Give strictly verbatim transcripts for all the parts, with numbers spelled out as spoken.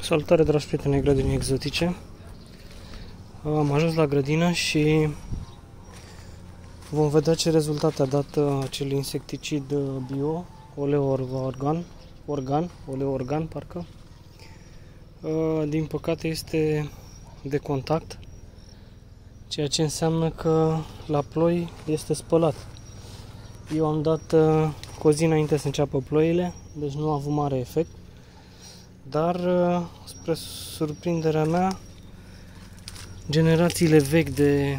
Salutare, dragi prieteni ai grădinii exotice. Am ajuns la grădină și vom vedea ce rezultate a dat acel insecticid bio, Oleo Organ, organ, Oleo Organ, parcă. Din păcate este de contact, ceea ce înseamnă că la ploi este spălat. Eu am dat cu o zi înainte să înceapă ploile, deci nu a avut mare efect. Dar, spre surprinderea mea, generațiile vechi de,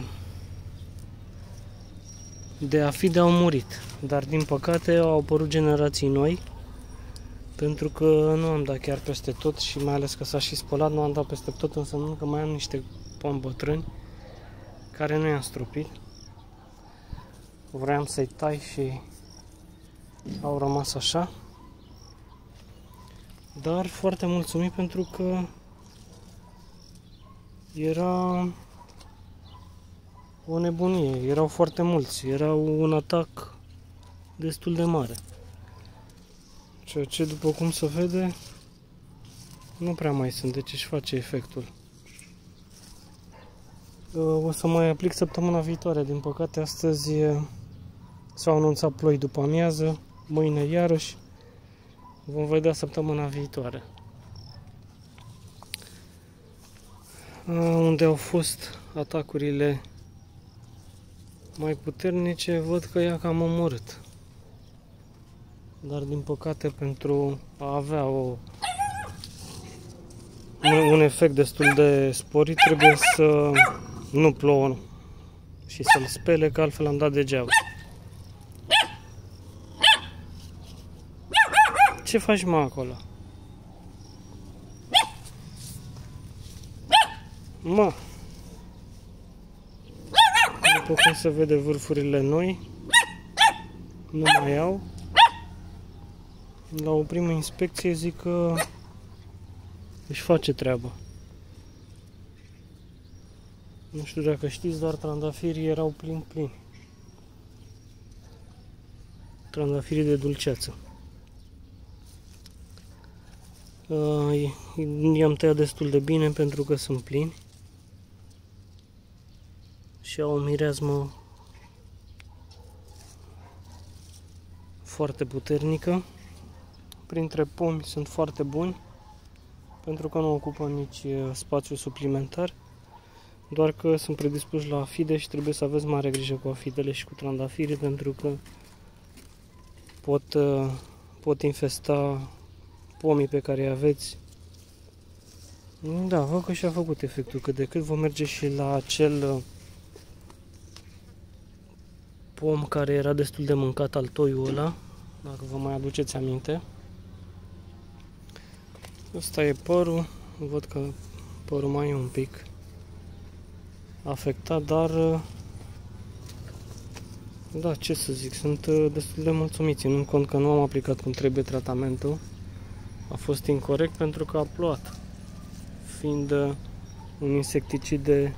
de afide au murit. Dar, din păcate, au apărut generații noi, pentru că nu am dat chiar peste tot și mai ales că s-a și spălat, nu am dat peste tot, însemnând că mai am niște pomi bătrâni care nu i-am stropit. Vreau să-i tai și au rămas așa. Dar foarte mulțumit pentru că era o nebunie, erau foarte mulți, era un atac destul de mare. Ceea ce, după cum se vede, nu prea mai sunt, deci își face efectul. O să mai aplic săptămâna viitoare, din păcate astăzi s-au anunțat ploi după amiază, mâine iarăși. Vom vedea săptămâna viitoare. Unde au fost atacurile mai puternice, văd că i-a cam omorât. Dar din păcate, pentru a avea o, un efect destul de sporit, trebuie să nu plouă și să-l spele, că altfel am dat degeaba. Ce faci, mă, acolo? Mă! După cum se vede, vârfurile noi nu mai au. La o primă inspecție zic că își face treaba. Nu știu dacă știți, dar trandafirii erau plini-plini. Trandafirii de dulceață. I-am tăiat destul de bine pentru că sunt plini și au o mireasmă foarte puternică. Printre pomi sunt foarte buni pentru că nu ocupă nici spațiu suplimentar, doar că sunt predispuși la afide și trebuie să aveți mare grijă cu afidele și cu trandafirii, pentru că pot, pot infesta pomii pe care îi aveți. Da, văd că și-a făcut efectul cât de cât. Vom merge și la acel pom care era destul de mâncat, al toiul ăla, dacă vă mai aduceți aminte. Ăsta e părul, văd că părul mai e un pic afectat, dar da, ce să zic, sunt destul de mulțumit, ținând cont că nu am aplicat cum trebuie tratamentul. A fost incorect pentru că a plouat. Fiind un insecticid de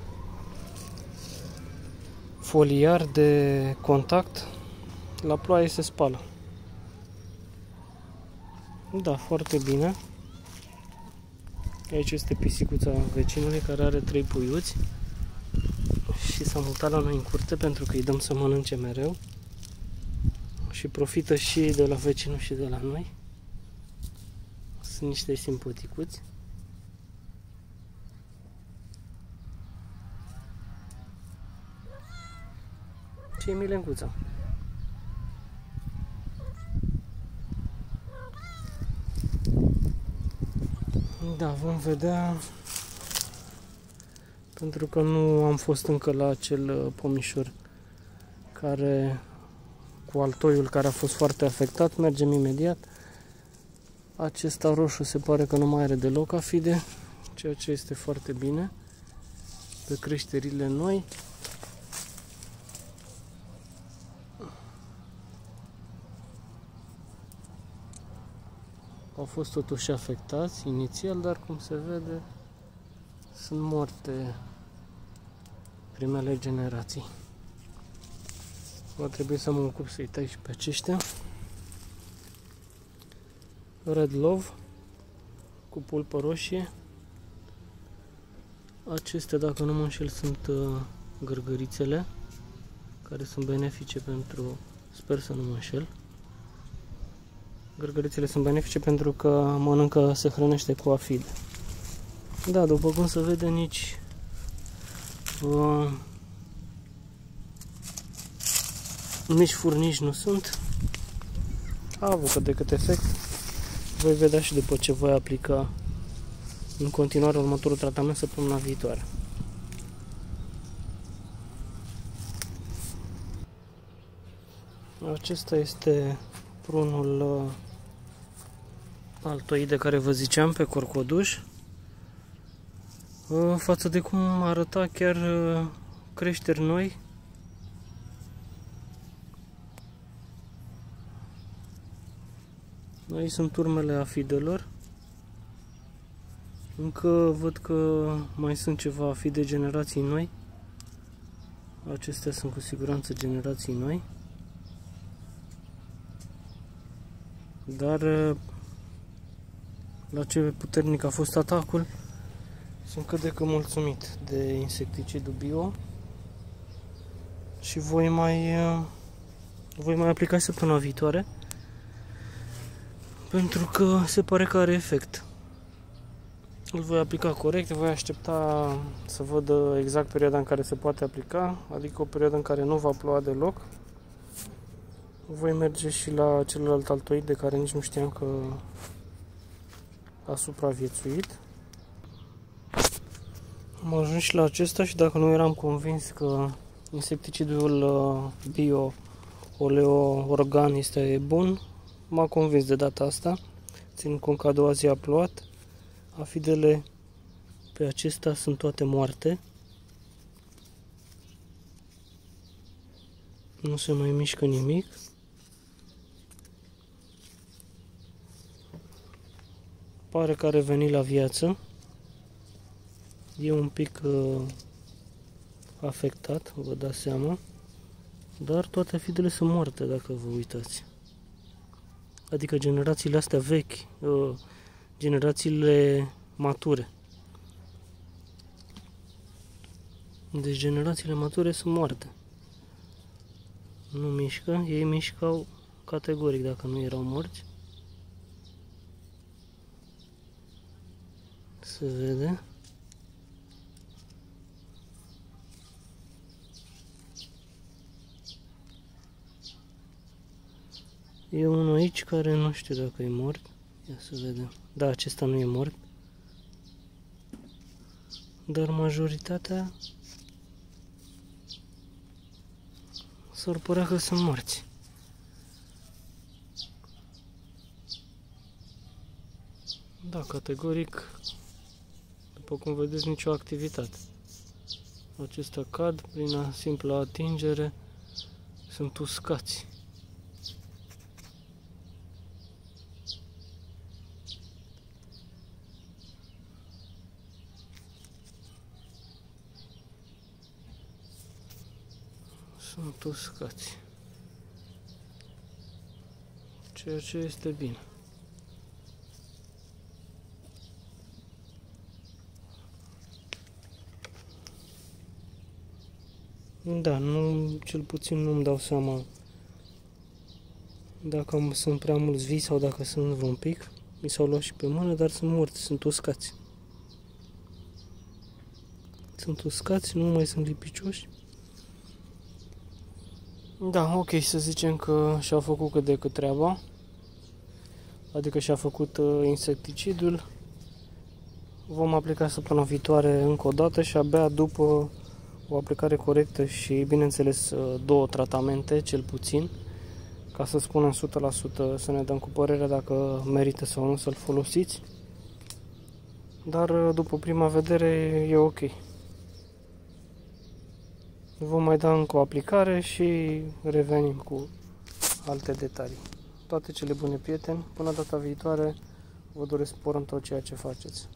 foliar, de contact, la ploaie se spală. Da, foarte bine. Aici este pisicuța vecinului care are trei puiuți și s-a mutat la noi în curte pentru că îi dăm să mănânce mereu și profită și de la vecinul și de la noi. Sunt niște simpaticuți. Ce e Milencuța? Da, vom vedea, pentru că nu am fost încă la acel pomișor care, cu altoiul care a fost foarte afectat. Mergem imediat. Acesta roșu se pare că nu mai are deloc afide, ceea ce este foarte bine pe creșterile noi. Au fost totuși afectați inițial, dar cum se vede, sunt morte primele generații. Va trebui să mă ocup să-i tai și pe aceștia. Red Love cu pulpă roșie. Acestea, dacă nu mă înșel, sunt uh, gărgărițele care sunt benefice pentru, sper să nu mă înșel. Gărgărițele sunt benefice pentru că mănâncă, se hrănește cu afide. Da, după cum se vede, nici uh, nici furnici nu sunt. A avut cât de cât efect. Voi vedea și după ce voi aplica în continuare următorul tratament săptămâna viitoare. Acesta este prunul uh, altoid de care vă ziceam pe corcoduș. Uh, față de cum arăta, chiar uh, creșteri noi. Aici sunt urmele afidelor. Încă văd că mai sunt ceva afide generații noi. Acestea sunt cu siguranță generații noi. Dar la ce puternic a fost atacul, sunt cât de cât mulțumit de insecticidul bio și voi mai voi mai aplica săptămâna viitoare, pentru că se pare că are efect. Îl voi aplica corect, voi aștepta să văd exact perioada în care se poate aplica, adică o perioadă în care nu va ploua deloc. Voi merge și la celălalt altoid de care nici nu știam că a supraviețuit. Am ajuns și la acesta și dacă nu eram convins că insecticidul bio Oleo Organ este bun, m-a convins de data asta, ținând cont că a doua zi a plouat. Afidele pe acesta sunt toate moarte. Nu se mai mișcă nimic. Pare că a revenit la viață. E un pic uh, afectat, vă dați seama. Dar toate afidele sunt moarte, dacă vă uitați. Adică generațiile astea vechi, uh, generațiile mature. Deci generațiile mature sunt moarte. Nu mișcă, ei mișcau categoric dacă nu erau morți. Se vede. E unul aici care nu știu dacă e mort. Ia să vedem. Da, acesta nu e mort. Dar majoritatea s-ar părea că sunt morți. Da, categoric, după cum vedeți, nicio activitate. Acestea cad prin simplă atingere, sunt uscați. Sunt uscați. Ceea ce este bine. Da, nu, cel puțin nu-mi dau seama dacă sunt prea mulți vii sau dacă sunt vreun pic. Mi s-au luat și pe mână, dar sunt morți, sunt uscați. Sunt uscați, nu mai sunt lipicioși. Da, ok, să zicem că și-a făcut cât de cât treaba. Adică și-a făcut uh, insecticidul. Vom aplica săptămâna viitoare încă o dată și abia după o aplicare corectă și, bineînțeles, două tratamente, cel puțin, ca să spunem o sută la sută, să ne dăm cu părerea dacă merită sau nu să-l folosiți. Dar, după prima vedere, e ok. Vom mai da încă o aplicare și revenim cu alte detalii. Toate cele bune, prieteni, până data viitoare, vă doresc spor în tot ceea ce faceți.